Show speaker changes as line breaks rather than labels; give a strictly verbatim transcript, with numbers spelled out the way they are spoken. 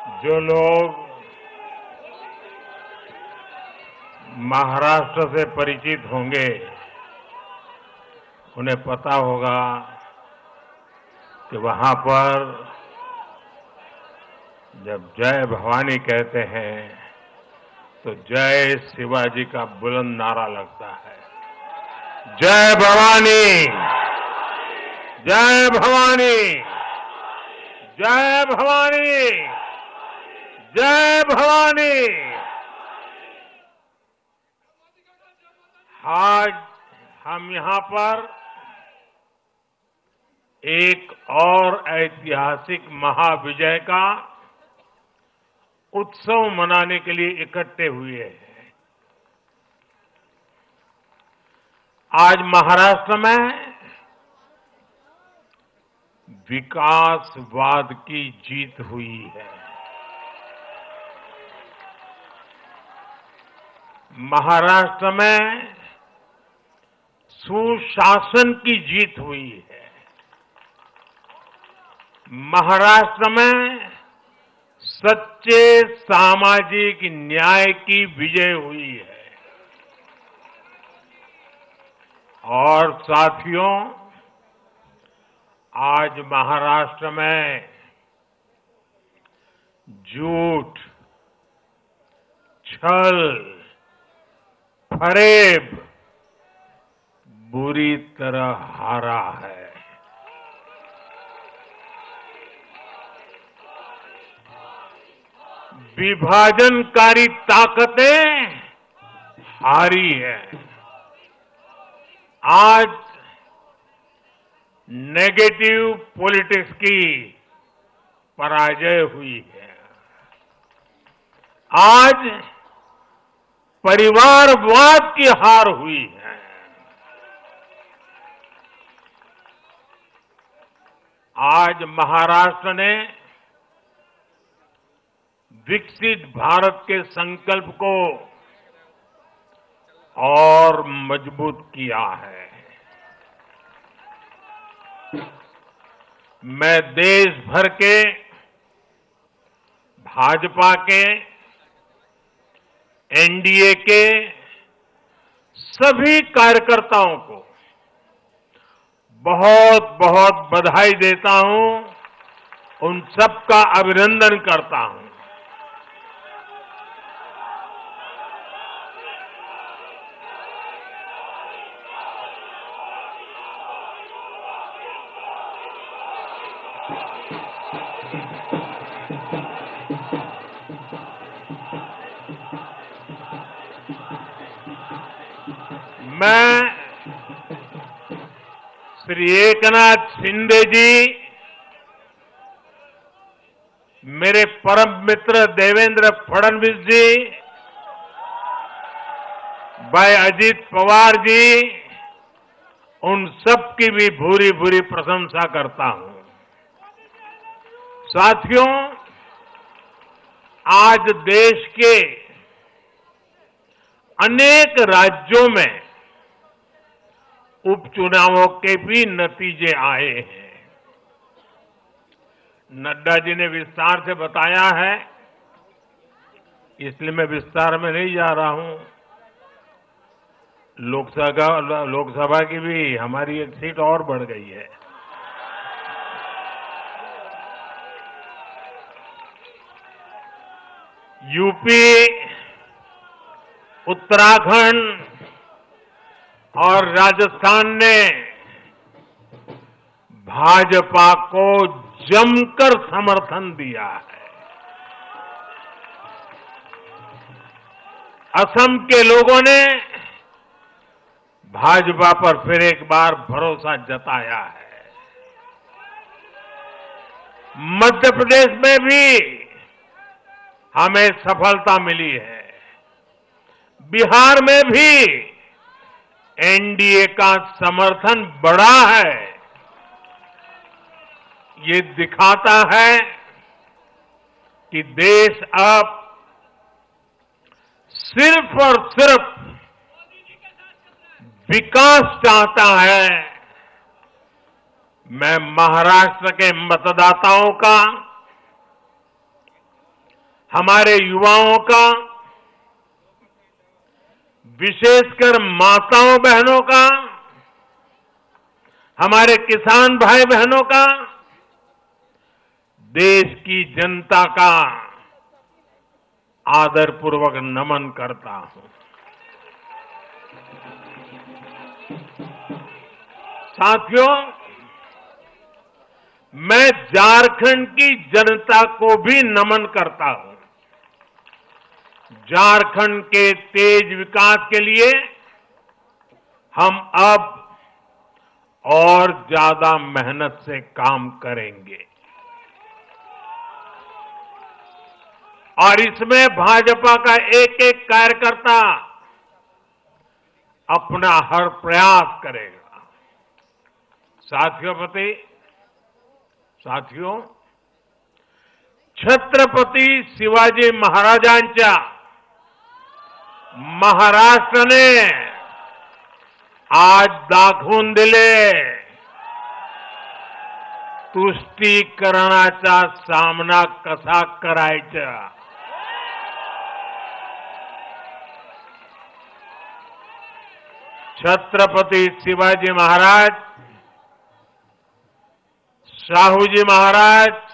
जो लोग महाराष्ट्र से परिचित होंगे उन्हें पता होगा कि वहां पर जब जय भवानी कहते हैं तो जय शिवाजी का बुलंद नारा लगता है। जय भवानी, जय भवानी, जय भवानी, जय भवानी। आज हम यहां पर एक और ऐतिहासिक महाविजय का उत्सव मनाने के लिए इकट्ठे हुए हैं। आज महाराष्ट्र में विकासवाद की जीत हुई है। महाराष्ट्र में सुशासन की जीत हुई है। महाराष्ट्र में सच्चे सामाजिक न्याय की विजय हुई है। और साथियों, आज महाराष्ट्र में झूठ, छल, फरेब बुरी तरह हारा है। विभाजनकारी ताकतें हारी है। आज नेगेटिव पॉलिटिक्स की पराजय हुई है। आज परिवारवाद की हार हुई है। आज महाराष्ट्र ने विकसित भारत के संकल्प को और मजबूत किया है। मैं देश भर के भाजपा के, एनडीए के सभी कार्यकर्ताओं को बहुत बहुत बधाई देता हूं, उन सबका अभिनंदन करता हूं। मैं श्री एकनाथ शिंदे जी, मेरे परम मित्र देवेंद्र फडणवीस जी, भाई अजित पवार जी, उन सब की भी भूरी भूरी प्रशंसा करता हूं। साथियों, आज देश के अनेक राज्यों में उपचुनावों के भी नतीजे आए हैं। नड्डा जी ने विस्तार से बताया है, इसलिए मैं विस्तार में नहीं जा रहा हूं। लोकसभा लोकसभा की भी हमारी एक सीट और बढ़ गई है। यूपी, उत्तराखंड और राजस्थान ने भाजपा को जमकर समर्थन दिया है। असम के लोगों ने भाजपा पर फिर एक बार भरोसा जताया है। मध्य प्रदेश में भी हमें सफलता मिली है। बिहार में भी एनडीए का समर्थन बढ़ा है। ये दिखाता है कि देश अब सिर्फ और सिर्फ विकास चाहता है। मैं महाराष्ट्र के मतदाताओं का हमारे युवाओं का, विशेषकर माताओं बहनों का, हमारे किसान भाई बहनों का, देश की जनता का आदरपूर्वक नमन करता हूं। साथियों, मैं झारखंड की जनता को भी नमन करता हूं। झारखंड के तेज विकास के लिए हम अब और ज्यादा मेहनत से काम करेंगे और इसमें भाजपा का एक एक कार्यकर्ता अपना हर प्रयास करेगा। साथियों पति साथियों छत्रपती शिवाजी महाराजांच्या महाराष्ट्राने आज दाखवून दिले तुष्टीकरणाचा सामना कसा करायचा। छत्रपती शिवाजी महाराज, शाहूजी महाराज,